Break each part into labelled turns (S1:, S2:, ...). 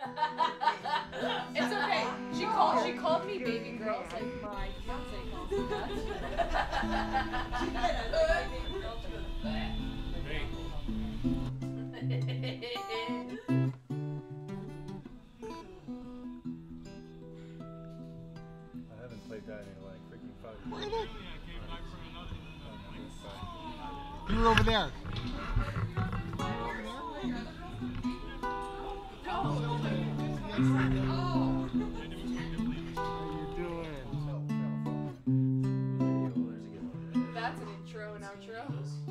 S1: It's okay. She called me baby girl. It's like my fiance calls me that.
S2: She did. I baby girl to the back.
S3: I haven't played that in like freaking 5 years.
S4: Look at it. You were over there.
S1: That's an intro and outro.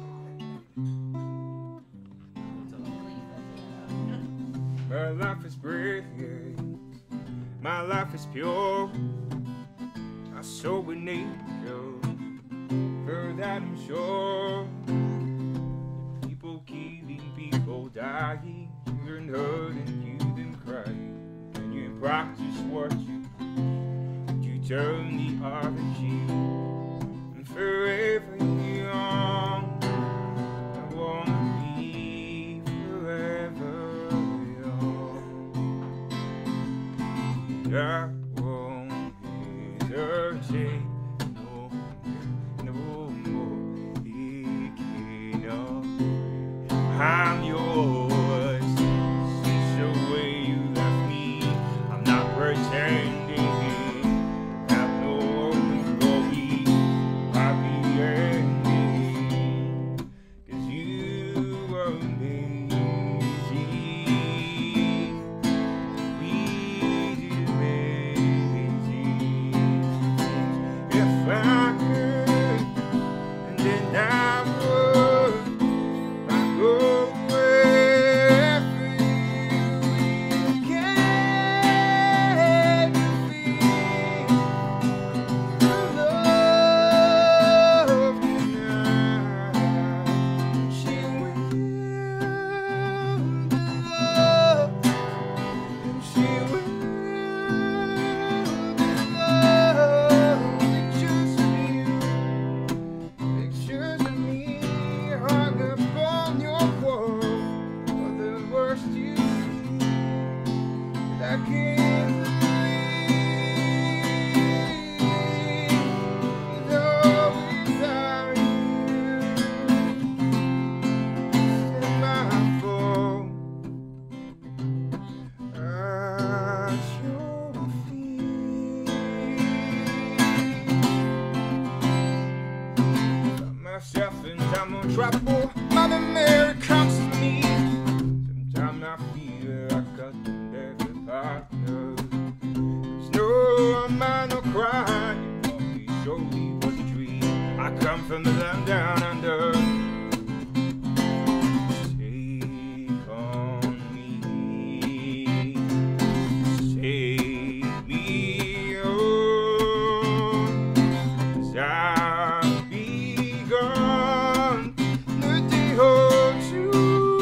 S5: My life is brilliant, my life is pure. I saw an angel, for that I'm sure. People killing, people dying, children hurting, you them crying. When you practice what you preach, you turn the other cheek, and forever young. I wanna be forever young. I won't hesitate no more picking up. I'm yours since the way you left me. I'm not pretending. Have no glory, happy ending. 'Cause you are amazing. We did amazing. If I could, and then I would. I go wherever you can be. Love tonight. She will love, and she will love. Pictures of you, pictures of me hung up on your wall. For the worst you see, I can't believe though without you. It's my fault. At your feet. Found myself in time on trouble. Mother Mary comes to me. Sometimes I feel like I can never partner. There's no mind, no cry. You must be surely was a dream. I come from the land down under. Take on me. Take me home. 'Cause I'll be gone the day or two.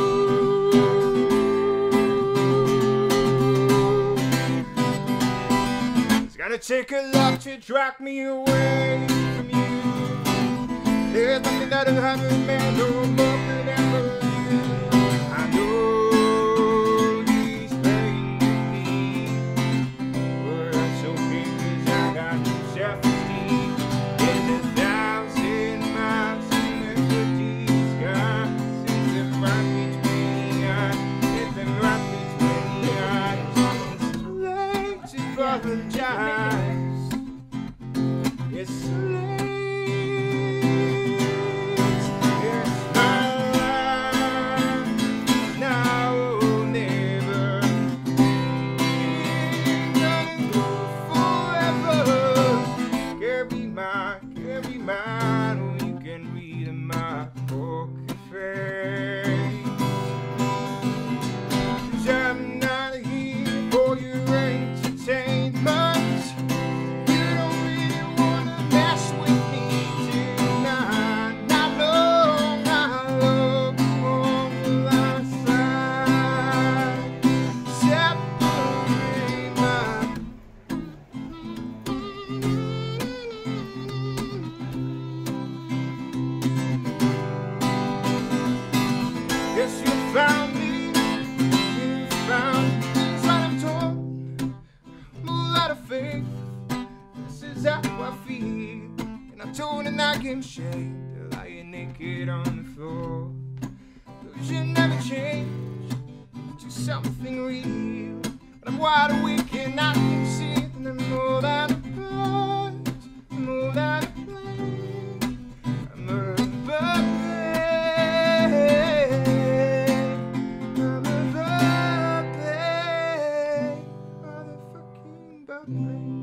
S5: It's gonna take a lot to drag me away from you. There's nothing that'll happen, man, no more than ever you. I know he's playing with me, but I'm so big 'cause I got no self-esteem. In 1,000 miles in the sky, sit them right between us, sit them right between us. It's too late to apologize. It's too late. It's my fucking shade, lying naked on the floor. Cause you never change to something real. But I'm wide awake and I can see it more than a buzz, more than a play. I'm a puppet, I'm a puppet, motherfucking puppet.